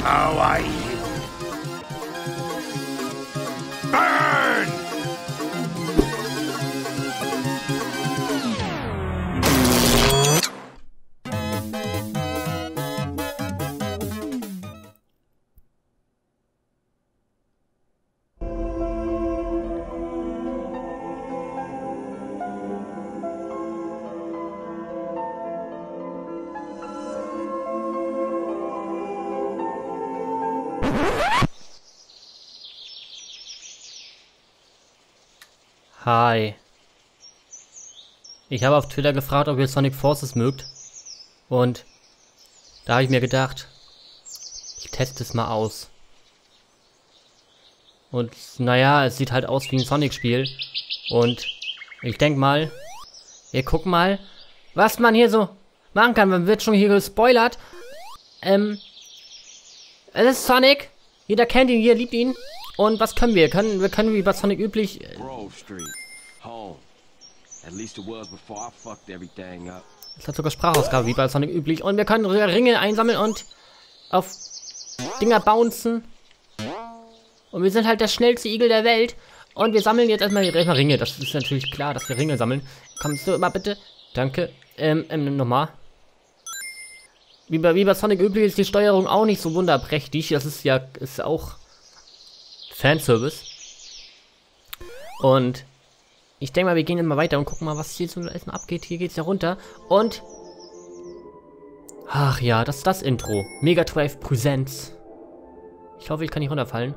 Kawaii. Burn! Hi. Ich habe auf Twitter gefragt, ob ihr Sonic Forces mögt. Und da habe ich mir gedacht, ich teste es mal aus. Und naja, es sieht halt aus wie ein Sonic-Spiel. Und ich denke mal, wir gucken mal, was man hier so machen kann. Man wird schon hier gespoilert. Es ist Sonic. Jeder kennt ihn, jeder liebt ihn. Und was können wir? Wir können wie bei Sonic üblich... Es hat sogar Sprachausgabe wie bei Sonic üblich. Und wir können Ringe einsammeln und auf Dinger bouncen. Und wir sind halt der schnellste Igel der Welt. Und wir sammeln jetzt erstmal Ringe. Das ist natürlich klar, dass wir Ringe sammeln. Kommst du mal bitte? Danke. Nochmal. Wie bei Sonic üblich ist die Steuerung auch nicht so wunderprächtig. Das ist ja auch Fanservice. Und ich denke mal, wir gehen jetzt mal weiter und gucken mal, was hier so erstmal abgeht. Hier geht's ja runter. Und ach ja, das ist das Intro. Mega Drive Presents. Ich hoffe, ich kann nicht runterfallen.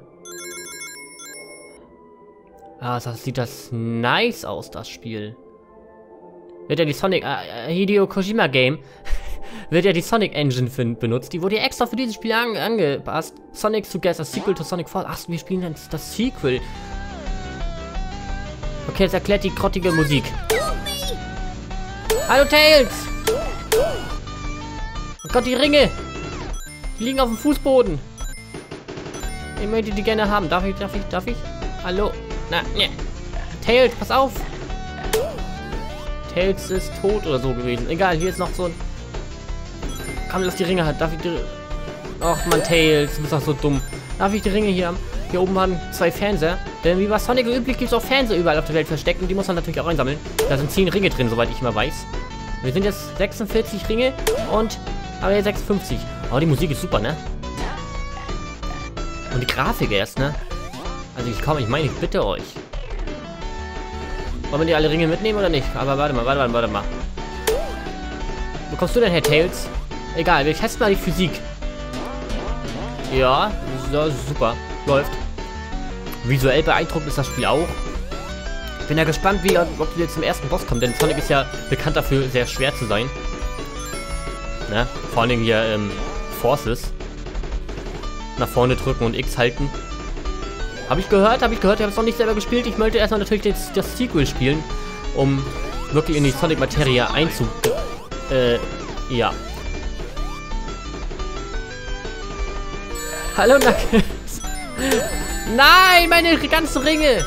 Ah, sieht das nice aus, das Spiel. Wird ja die Sonic Hideo Kojima Game wird ja die Sonic Engine benutzt. Die wurde ja extra für dieses Spiel angepasst. Sonic Together, Sequel to Sonic Force. Ach, wir spielen dann das Sequel. Okay, jetzt erklärt die grottige Musik. Hallo Tails! Oh Gott, die Ringe! Die liegen auf dem Fußboden. Ich möchte die gerne haben. Darf ich? Hallo? Na, ne. Tails, pass auf! Tails ist tot oder so gewesen. Egal, hier ist noch so ein... Komm, lass die Ringe halt. Darf ich die... Och man, Tails, du bist doch so dumm. Darf ich die Ringe hier haben? Hier oben waren 2 Fernseher. Denn wie bei Sonic üblich gibt es auch Fernseher überall auf der Welt versteckt. Und die muss man natürlich auch einsammeln. Da sind 10 Ringe drin, soweit ich immer weiß. Wir sind jetzt 46 Ringe und haben jetzt 56. Oh, die Musik ist super, ne? Und die Grafik erst, ne? Also ich meine, ich bitte euch. Wollen wir die alle Ringe mitnehmen oder nicht? Aber warte mal. Wo kommst du denn her, Tails? Egal, wir testen mal die Physik. Ja, super. Läuft. Visuell beeindruckend ist das Spiel auch. Ich bin ja gespannt, ob wir zum ersten Boss kommen, denn Sonic ist ja bekannt dafür, sehr schwer zu sein. Ne? Vor allen Dingen hier Forces. Nach vorne drücken und X halten. Habe ich gehört, ich habe es noch nicht selber gespielt. Ich möchte erstmal natürlich das Sequel spielen, um wirklich in die Sonic-Materie ja. Hallo, Knuckles. Nein, meine ganzen Ringe.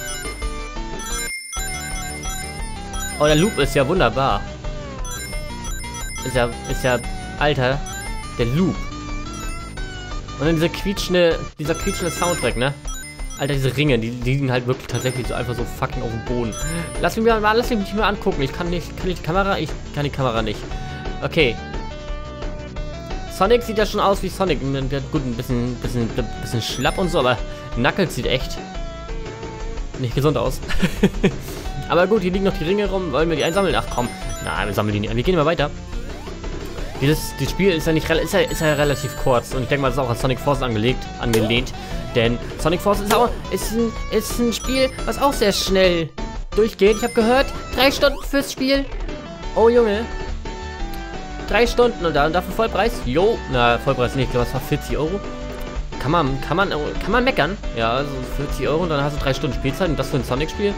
Oh, der Loop ist ja wunderbar. Ist ja, Alter, der Loop. Und dann dieser quietschende Soundtrack, ne? Alter, diese Ringe, die liegen halt wirklich tatsächlich so einfach so fucking auf dem Boden. Lass mich mal angucken. Kann ich die Kamera? Ich kann die Kamera nicht. Okay. Sonic sieht ja schon aus wie Sonic. Gut, ein bisschen schlapp und so, aber Knuckles sieht echt nicht gesund aus. Aber gut, hier liegen noch die Ringe rum. Wollen wir die einsammeln? Ach komm. Nein, wir sammeln die nicht. Wir gehen mal weiter. Das Spiel ist ja relativ kurz. Und ich denke mal, es ist auch an Sonic Forces angelehnt. Denn Sonic Forces ist ein Spiel, was auch sehr schnell durchgeht. Ich habe gehört, 3 Stunden fürs Spiel. Oh Junge. 3 Stunden und dafür Vollpreis? Jo. Na, Vollpreis nicht. Ich glaube, es war 40 Euro. Kann man meckern? Ja, also 40 Euro und dann hast du 3 Stunden Spielzeit und das für ein Sonic-Spiel.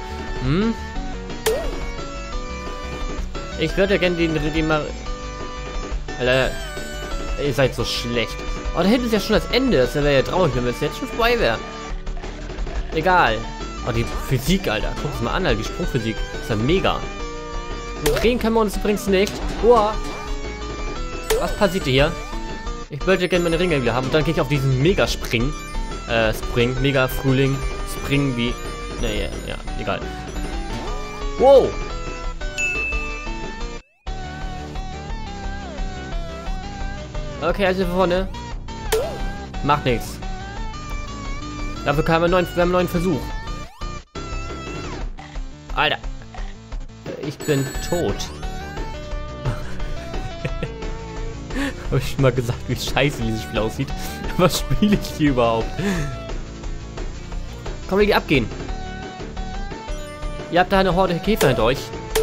Ich würde ja gerne den mal... Alter, ihr seid so schlecht. Oh, da hinten ist ja schon das Ende. Das wäre ja traurig, wenn es jetzt schon vorbei wäre. Egal. Oh, die Physik, Alter. Guck es mal an, Alter. Die Sprungphysik. Das ist ja mega. Drehen können wir uns übrigens nicht. Boah. Was passiert hier? Ich wollte gerne meine Ringe wieder haben. Und dann gehe ich auf diesen Mega-Spring. Spring, Mega-Frühling. Spring wie... Naja, ja, egal. Wow! Okay, also hier vorne. Macht nichts. Dafür haben wir einen neuen Versuch. Alter. Ich bin tot. Habe ich schon mal gesagt, wie scheiße dieses Spiel aussieht. Was spiele ich hier überhaupt? Komm, wir die abgehen. Ihr habt da eine Horde Käfer hinter euch.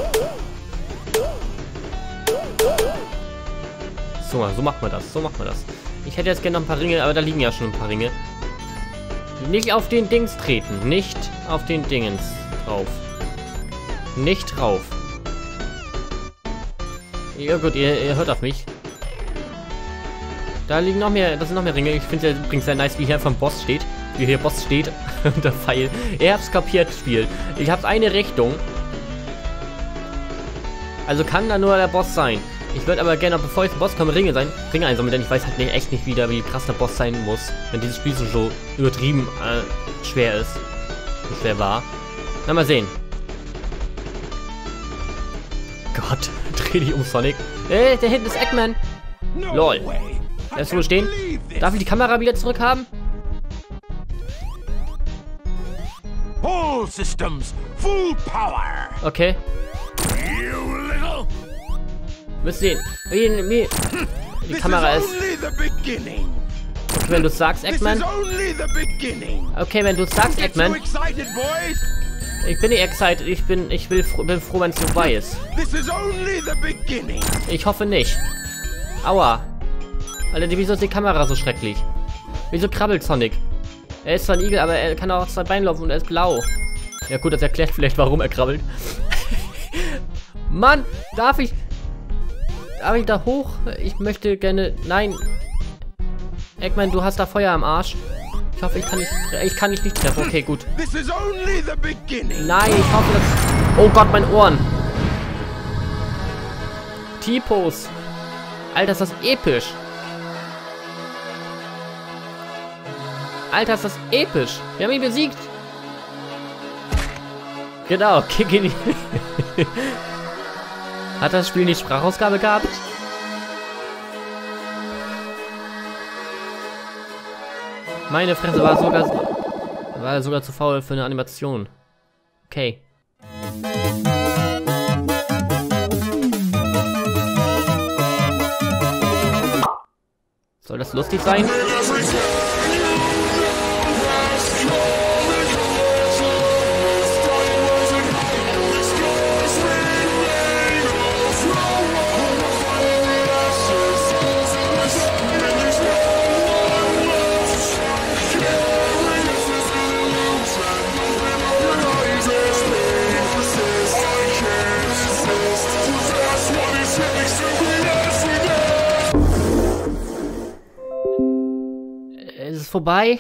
So macht man das. So macht man das. Ich hätte jetzt gerne noch ein paar Ringe, aber da liegen ja schon ein paar Ringe. Nicht auf den Dings treten. Nicht auf den Dingens drauf. Nicht drauf. Ja gut, ihr hört auf mich. Da liegen noch mehr, das sind noch mehr Ringe. Ich finde es ja übrigens sehr nice, wie hier vom Boss steht. Wie hier Boss steht. Und der Pfeil. Ihr habt's kapiert, Spiel. Ich hab's eine Richtung. Also kann da nur der Boss sein. Ich würde aber gerne, bevor ich zum Boss komme, Ringe einsammeln, denn ich weiß halt echt nicht wieder, wie krass der Boss sein muss, wenn dieses Spiel so übertrieben schwer ist. So schwer war. Na, mal sehen. Gott, dreh dich um, Sonic. Da hinten ist Eggman. Lol. Lässt du stehen? Darf ich die Kamera wieder zurückhaben? All systems, full power. Okay. You little. Müsst sehen. Die Kamera ist... Okay, wenn du sagst, Eggman. Okay, wenn du sagst, Eggman. Ich bin nicht excited. Ich bin froh, wenn es vorbei ist. Ich hoffe nicht. Aua. Alter, wieso ist die Kamera so schrecklich? Wieso krabbelt Sonic? Er ist zwar ein Igel, aber er kann auch auf zwei Beinen laufen und er ist blau. Ja gut, das erklärt vielleicht, warum er krabbelt. Mann, darf ich da hoch? Ich möchte gerne... Nein. Eggman, du hast da Feuer am Arsch. Ich hoffe, ich kann dich nicht treffen. Okay, gut. Nein, ich hoffe, dass... Oh Gott, meine Ohren. T-Pose. Alter, ist das episch. Alter, ist das episch. Wir haben ihn besiegt. Genau, kick ihn. Hat das Spiel nicht Sprachausgabe gehabt? Meine Fresse war sogar zu faul für eine Animation. Okay. Soll das lustig sein? Ist es vorbei?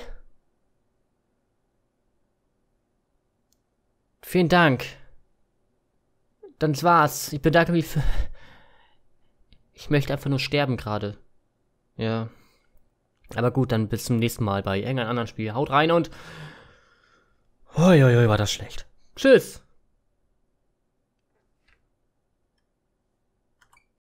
Vielen Dank. Dann war's. Ich bedanke mich für... Ich möchte einfach nur sterben gerade. Ja. Aber gut, dann bis zum nächsten Mal bei irgendeinem anderen Spiel. Haut rein und... Hoi, war das schlecht. Tschüss.